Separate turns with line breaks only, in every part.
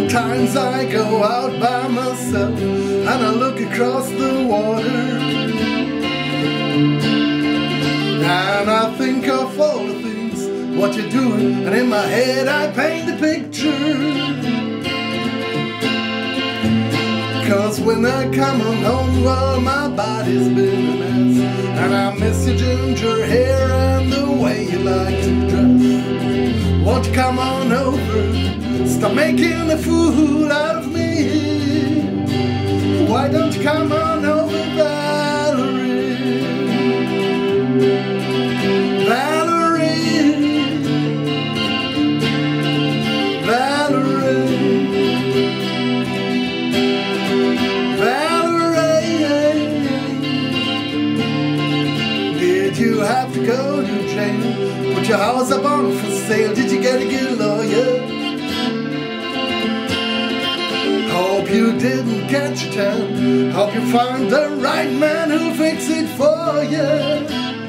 Sometimes I go out by myself and I look across the water, and I think of all the things, what you're doing, and in my head I paint a picture. Cause when I come on home, well, my body's been a mess, and I miss your ginger hair and the way you like to dress. Won't you come on over, stop making a fool out of me? Why don't you come on over, Valerie? Valerie, Valerie, Valerie. Did you have to go to jail? Put your house up on for sale? Did you get a good lawyer? Hope you didn't catch your tan. Hope you find the right man who'll fix it for you.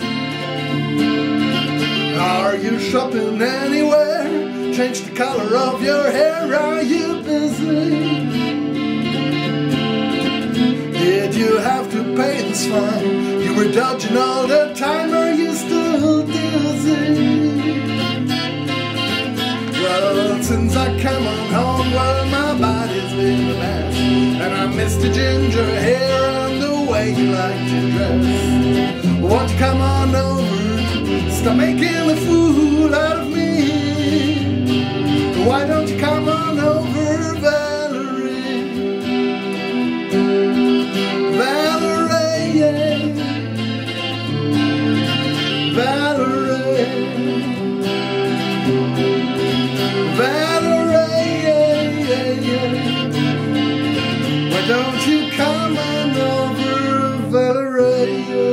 Are you shopping anywhere? Change the color of your hair. Are you busy? Did you have to pay this fine? You were dodging all the time. Are you still dizzy? Well, since I come on home, well, my body's been a mess, and I miss the ginger hair and the way you like to dress. Won't you come on over, stop making a fool out of me? Why don't you come on over, Valerie? Valerie, yeah. Valerie, Valerie, yeah, yeah, yeah. Why don't you come on over, Valerie?